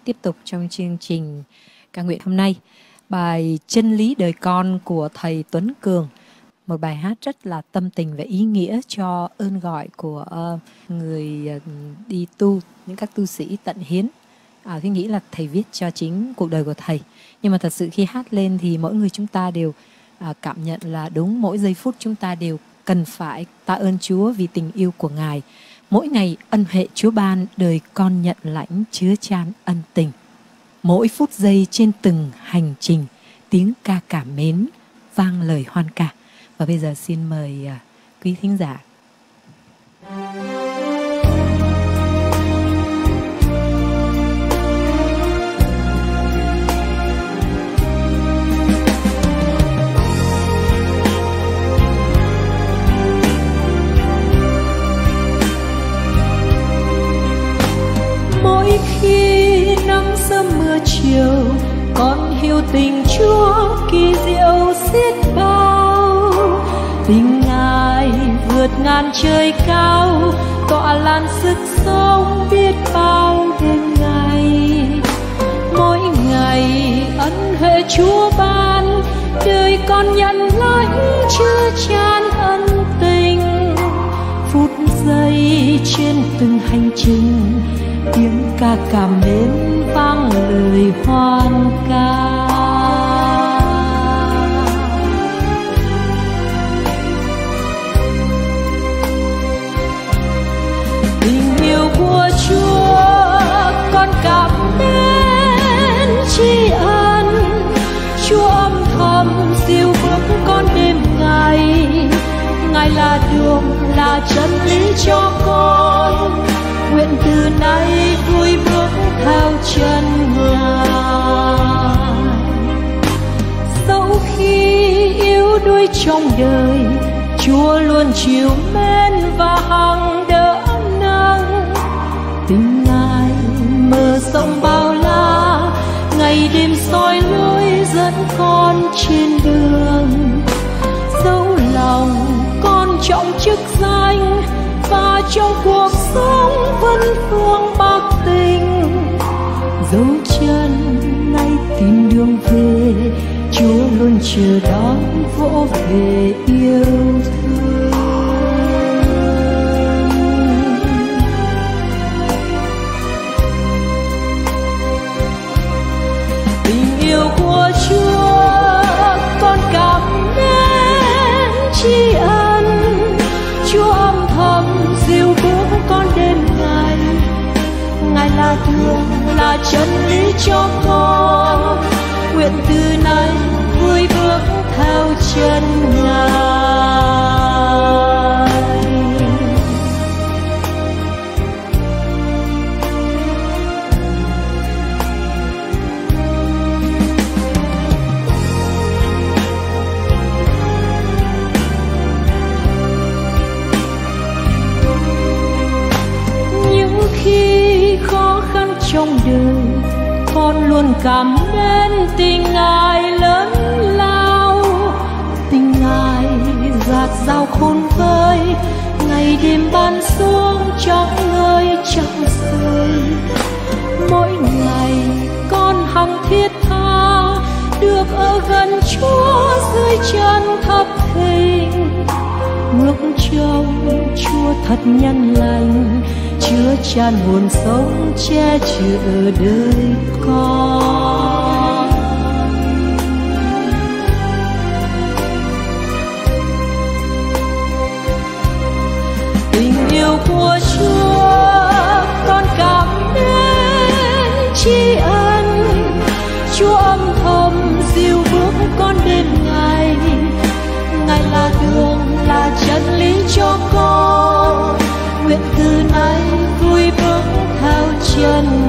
tiếp tục trong chương trình ca nguyện hôm nay. Bài Chân lý đời con của thầy Tuấn Cường, một bài hát rất là tâm tình và ý nghĩa cho ơn gọi của người đi tu, những các tu sĩ tận hiến. Tôi nghĩ là thầy viết cho chính cuộc đời của thầy. Nhưng mà thật sự khi hát lên thì mỗi người chúng ta đều cảm nhận là đúng, mỗi giây phút chúng ta đều cần phải tạ ơn Chúa vì tình yêu của Ngài. Mỗi ngày ân huệ Chúa ban, đời con nhận lãnh chứa chan ân tình. Mỗi phút giây trên từng hành trình, tiếng ca cảm mến, vang lời hoan ca. Và bây giờ xin mời quý thính giả. Mỗi khi nắng sớm mưa chiều, con hiểu tình Chúa kỳ diệu xiết bao. Tình Ngài vượt ngàn trời cao, tỏa lan sức sống biết bao đêm ngày. Mỗi ngày ân huệ Chúa ban, đời con nhận lãnh chứa chan ân tình. Phút giây trên từng hành trình, tiếng ca cảm mến vang lời hoan ca. Tình yêu của Chúa con cảm mến tri ân. Chúa âm thầm dìu bước con đêm ngày. Ngài là đường, là chân lý cho con. Nguyện từ nay vui bước theo chân Ngài. Dẫu khi yếu đuối trong đời, Chúa luôn chiều mến và hằng đỡ nâng. Tình Ngài mở rộng bao la, ngày đêm soi lối dẫn con trên đường. Dẫu lòng con trọng chức danh, và trong cuộc sống vẫn phương bạc tình. Dấu chân nay tìm đường về, Chúa luôn chờ đón vỗ về yêu thương. Tình yêu của Chúa con cảm mến tri ân. Chúa âm thầm dìu bước con đêm ngày. Ngài là đường, là chân lý cho con. Nguyện từ nay vui bước theo chân Ngài. Khi khó khăn trong đời, con luôn cảm mến tình Ngài lớn lao. Tình Ngài dạt dào khôn vơi, ngày đêm ban xuống chẳng ngơi chẳng rơi. Mỗi ngày con hằng thiết tha, được ở gần Chúa dưới chân thập hình. Ngước trông Chúa thật nhân lành, chứa chan nguồn sống che chở đời con. Tình yêu của Chúa con cảm mến tri ân. Chúa âm thầm dìu bước con đêm ngày. Ngài là đường, là chân lý cho con. Nguyện từ nay vui bước theo chân